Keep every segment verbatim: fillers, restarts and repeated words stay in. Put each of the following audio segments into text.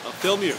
I'll film you.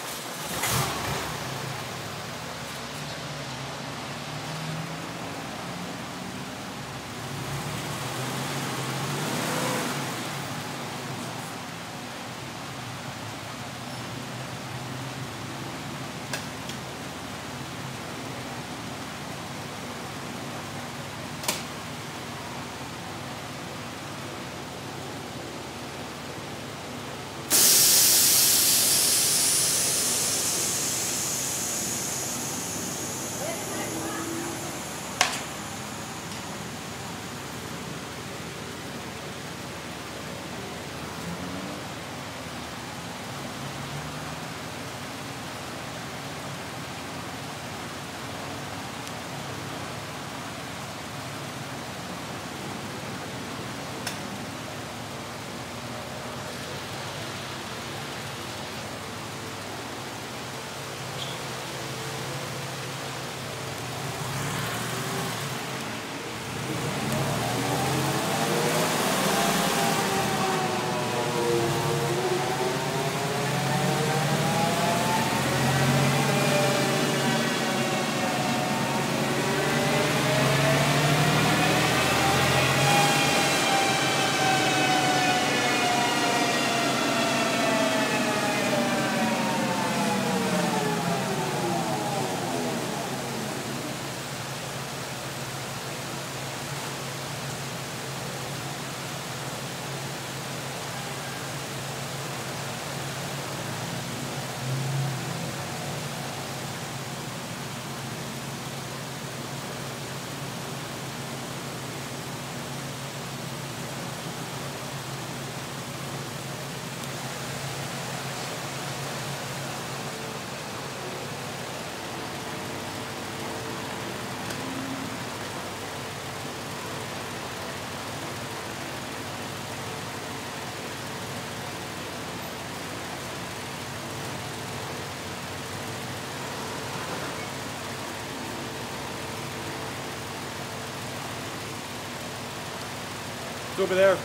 It's over there.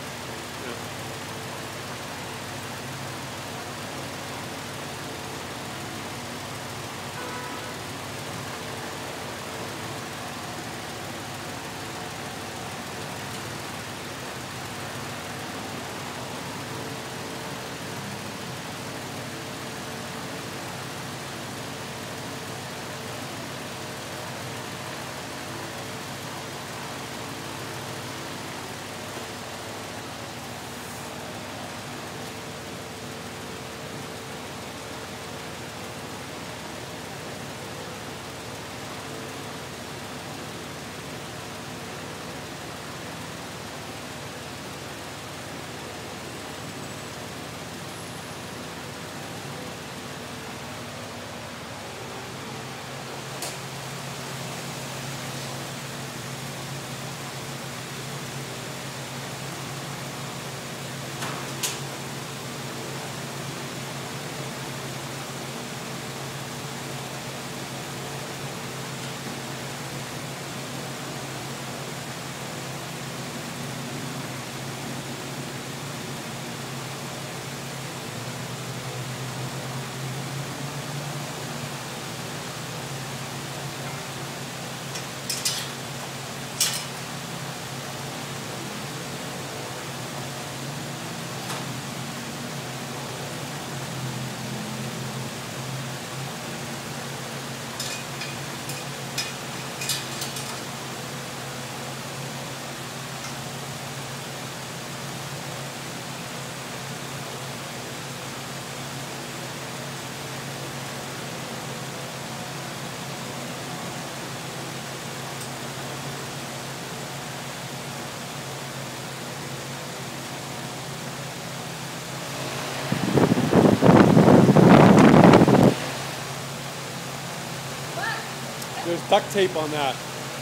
There's duct tape on that.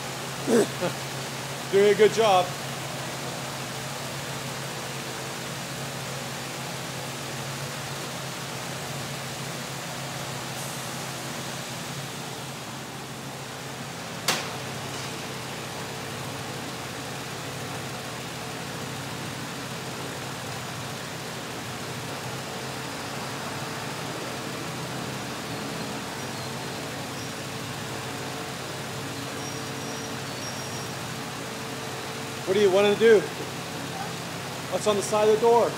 Doing a good job. What do you want to do? What's on the side of the door?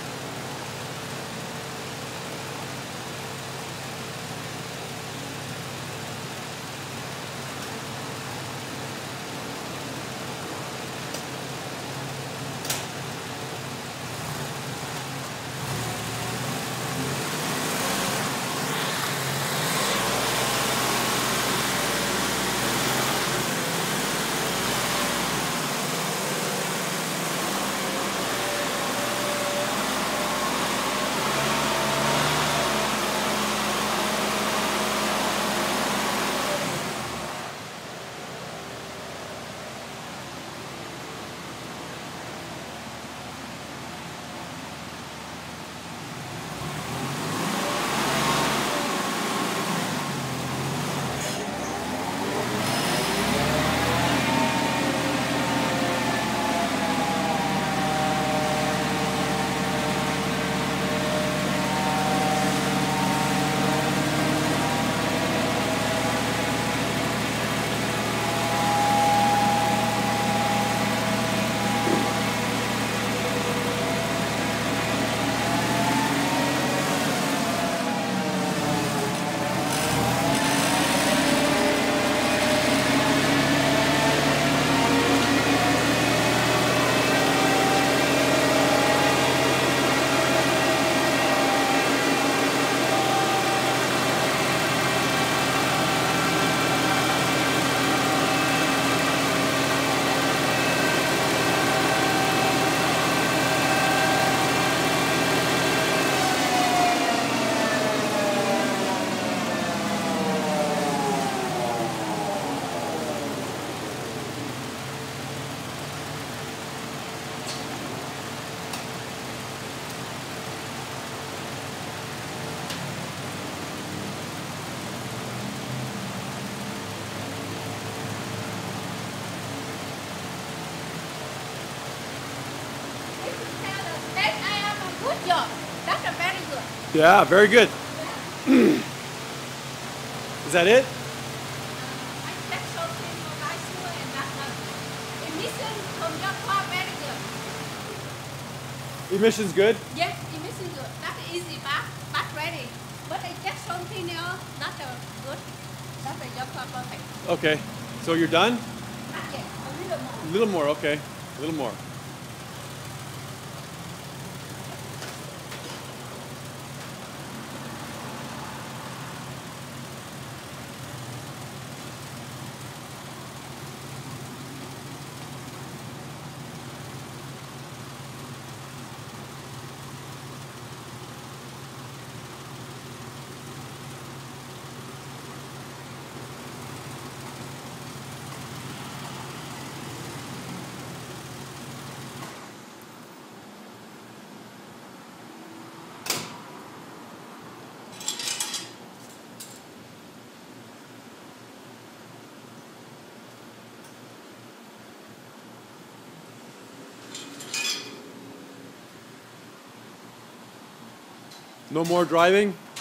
Good job. That's a very good. Yeah, very good. Is that it? Uh, I checked something on my school and that's the emission from your car very good. Emission's good? Yes, emission good. That's easy back, back ready. But I checked something else, not a good. That's a your car perfect. Okay. So you're done? Not yet, a little more. A little more, okay. A little more. No more driving?